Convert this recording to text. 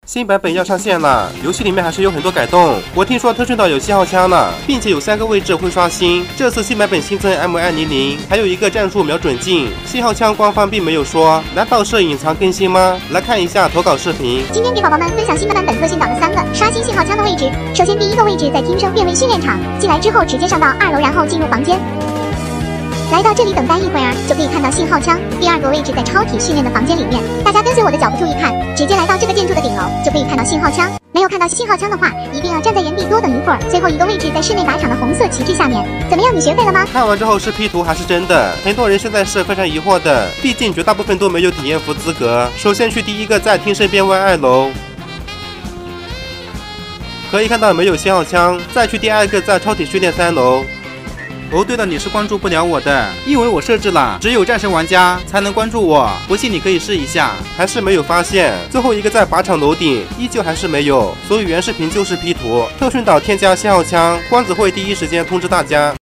新版本要上线了，游戏里面还是有很多改动。我听说特训岛有信号枪呢，并且有3个位置会刷新。这次新版本新增 M200，还有一个战术瞄准镜。信号枪官方并没有说，难道是隐藏更新吗？来看一下投稿视频。 今天给宝宝们分享新版本特训岛的3个刷新信号枪的位置。首先第一个位置在听声辨位训练场，进来之后直接上到2楼，然后进入房间。 来到这里等待一会儿，就可以看到信号枪。第2个位置在超体训练的房间里面，大家跟随我的脚步注意看，直接来到这个建筑的顶楼，就可以看到信号枪。没有看到信号枪的话，一定要站在原地多等一会儿。最后一个位置在室内靶场的红色旗帜下面，怎么样？你学会了吗？ 看完之后是 P 图还是真的？很多人现在是非常疑惑的，毕竟绝大部分都没有体验服资格。首先去第一个在听声边外2楼。 可以看到没有信号枪，再去第2个在超体训练3楼。哦，对了，你是关注不了我的，因为我设置了只有战神玩家才能关注我，不信你可以试一下，还是没有发现。最后一个在靶场楼顶，依旧还是没有，所以原视频就是 P 图。特训岛添加信号枪，光子会第一时间通知大家。